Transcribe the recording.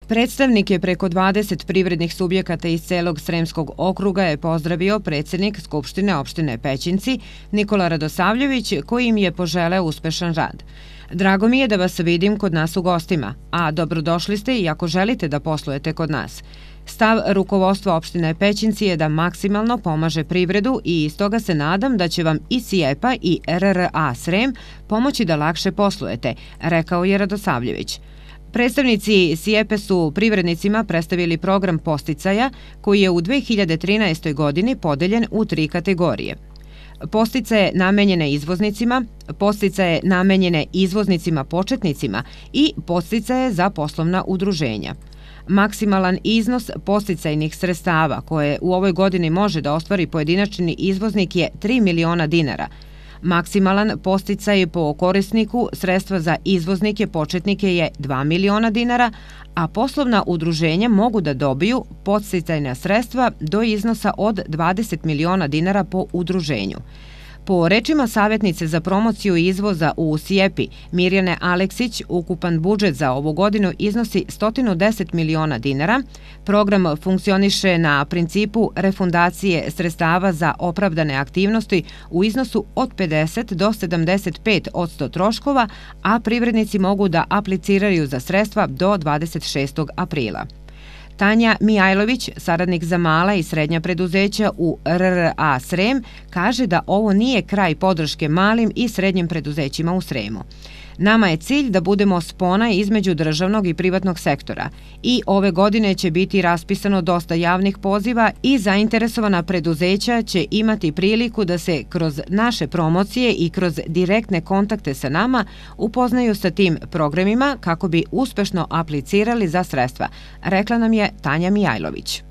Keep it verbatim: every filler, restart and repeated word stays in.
Predstavnike preko dvadeset privrednih subjekata iz celog Sremskog okruga je pozdravio predsjednik Skupštine opštine Pećinci Nikola Radosavljević, koji im je poželeo uspešan rad. Drago mi je da vas vidim kod nas u gostima, a dobrodošli ste i ako želite da poslujete kod nas. Stav rukovodstva opštine Pećinci je da maksimalno pomaže privredu i iz toga se nadam da će vam i SIEPA i R R A Srem pomoći da lakše poslujete, rekao je Radosavljević. Predstavnici SIEPE su privrednicima predstavili program podsticaja koji je u dve hiljade trinaestoj. godini podeljen u tri kategorije. Podsticaje namenjene izvoznicima, podsticaje namenjene izvoznicima početnicima i podsticaje za poslovna udruženja. Maksimalan iznos podsticajnih sredstava koje u ovoj godini može da ostvari pojedinačni izvoznik je tri miliona dinara. Maksimalan podsticaj po korisniku sredstva za izvoznike početnike je dva miliona dinara, a poslovna udruženja mogu da dobiju podsticajna sredstva do iznosa od dvadeset miliona dinara po udruženju. Po rečima savjetnice za promociju izvoza u SIEPI Mirjane Aleksić, ukupan budžet za ovu godinu iznosi sto deset miliona dinara. Program funkcioniše na principu refundacije sredstava za opravdane aktivnosti u iznosu od pedeset do sedamdeset pet posto troškova, a privrednici mogu da apliciraju za sredstva do dvadeset šestog aprila. Tanja Mijajlović, saradnik za mala i srednja preduzeća u R R A Srem, kaže da ovo nije kraj podrške malim i srednjim preduzećima u Sremu. Nama je cilj da budemo spona između državnog i privatnog sektora i ove godine će biti raspisano dosta javnih poziva i zainteresovana preduzeća će imati priliku da se kroz naše promocije i kroz direktne kontakte sa nama upoznaju sa tim programima kako bi uspešno aplicirali za sredstva, rekla nam je Tanja Mijajlović.